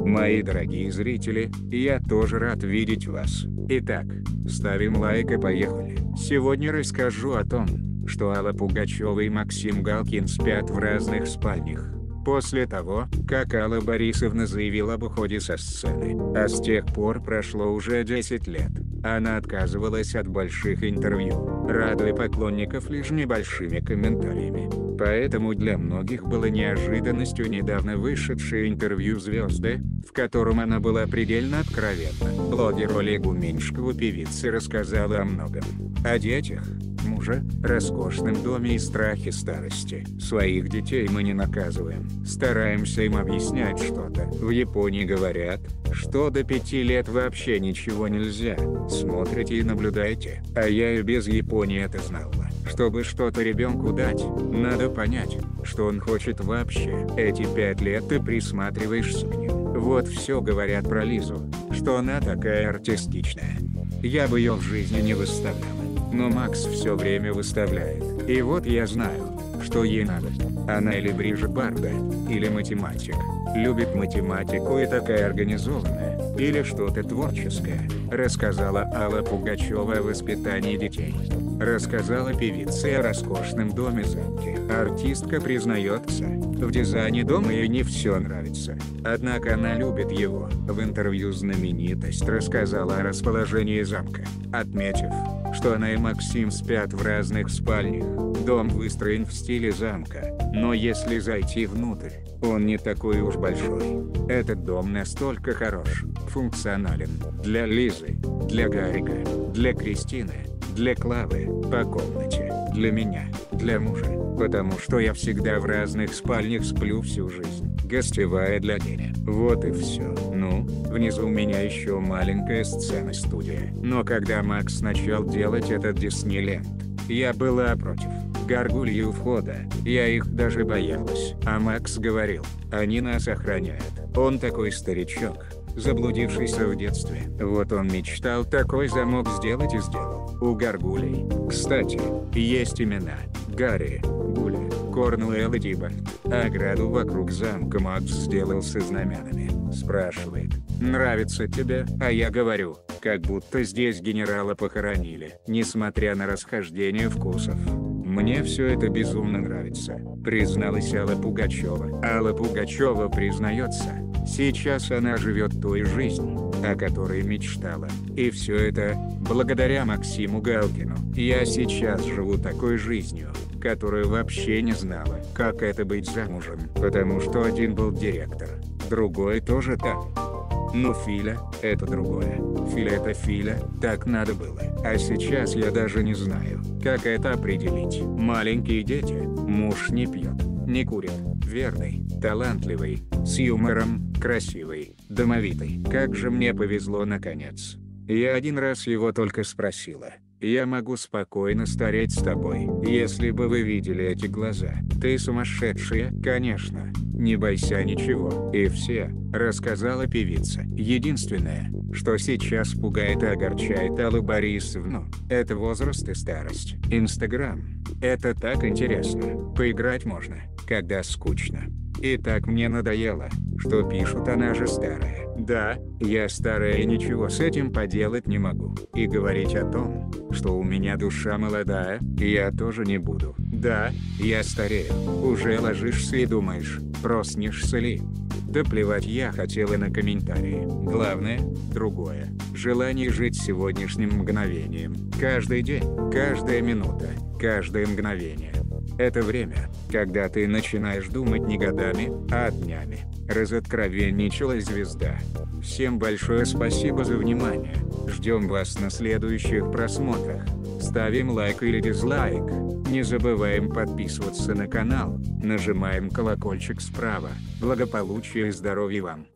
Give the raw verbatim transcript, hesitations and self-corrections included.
Мои дорогие зрители, я тоже рад видеть вас. Итак, ставим лайк и поехали. Сегодня расскажу о том, что Алла Пугачева и Максим Галкин спят в разных спальнях. После того, как Алла Борисовна заявила об уходе со сцены, а с тех пор прошло уже десять лет, она отказывалась от больших интервью, радуя поклонников лишь небольшими комментариями. Поэтому для многих было неожиданностью недавно вышедшее интервью звезды, в котором она была предельно откровенна. Блогеру Олегу Меньшикову певица рассказала о многом. О детях, муже, роскошном доме и страхе старости. Своих детей мы не наказываем, стараемся им объяснять что-то. В Японии говорят, что до пяти лет вообще ничего нельзя. Смотрите и наблюдайте. А я и без Японии это знала. Чтобы что-то ребенку дать, надо понять, что он хочет вообще. Эти пять лет ты присматриваешься к ним. Вот все говорят про Лизу, что она такая артистичная. Я бы ее в жизни не выставляла. Но Макс все время выставляет. И вот я знаю, что ей надо. Она или Брижит Барда, или математик. Любит математику и такая организованная. Или что-то творческое. Рассказала Алла Пугачева о воспитании детей. Рассказала певица о роскошном доме замке. Артистка признается, в дизайне дома ей не все нравится. Однако она любит его. В интервью знаменитость рассказала о расположении замка, отметив, что она и Максим спят в разных спальнях. Дом выстроен в стиле замка, но если зайти внутрь, он не такой уж большой. Этот дом настолько хорош, функционален для Лизы, для Гарика, для Кристины, для Клавы, по комнате, для меня, для мужа, потому что я всегда в разных спальнях сплю всю жизнь, гостевая для Дени. Вот и все. Ну, внизу у меня еще маленькая сцена-студия. Но когда Макс начал делать этот Диснейленд, я была против. Горгульи у входа, я их даже боялась. А Макс говорил, они нас охраняют. Он такой старичок, заблудившийся в детстве. Вот он мечтал такой замок сделать и сделал. У горгулей, кстати, есть имена: Гарри, Гуля, Корнуэлл и Тибальд. Ограду вокруг замка Макс сделал со знаменами. Спрашивает, нравится тебе? А я говорю, как будто здесь генерала похоронили. Несмотря на расхождение вкусов, мне все это безумно нравится, призналась Алла Пугачева. Алла Пугачева признается, сейчас она живет той жизнью, о которой мечтала. И все это благодаря Максиму Галкину. Я сейчас живу такой жизнью, которую вообще не знала, как это быть замужем, потому что один был директор, другой тоже там. Но Филя – это другое. Филя – это Филя, так надо было. А сейчас я даже не знаю, как это определить. Маленькие дети, муж не пьет, не курит, верный, талантливый, с юмором, красивый, домовитый. Как же мне повезло наконец. Я один раз его только спросила: я могу спокойно стареть с тобой, если бы вы видели эти глаза. Ты сумасшедшая, конечно, не бойся ничего. И все, рассказала певица. Единственное, что сейчас пугает и огорчает Аллу Борисовну, это возраст и старость. Инстаграм. Это так интересно. Поиграть можно, когда скучно. И так мне надоело, что пишут, она же старая. Да, я старая и ничего с этим поделать не могу. И говорить о том, что у меня душа молодая, я тоже не буду. Да, я старею. Уже ложишься и думаешь, проснешься ли? Да плевать я хотела на комментарии. Главное, другое. Желание жить сегодняшним мгновением. Каждый день, каждая минута, каждое мгновение. Это время, когда ты начинаешь думать не годами, а днями. Разоткровенничала звезда. Всем большое спасибо за внимание. Ждем вас на следующих просмотрах. Ставим лайк или дизлайк. Не забываем подписываться на канал. Нажимаем колокольчик справа. Благополучия и здоровья вам.